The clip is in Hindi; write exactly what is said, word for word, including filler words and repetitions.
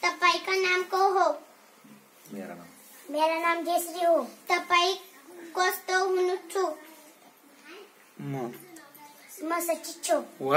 तपाईँका नाम को हो? मेरा नाम मेरा नाम जयश्री हो। तपाईँ कस्तो हुनुहुन्छ? म म सचिव छु।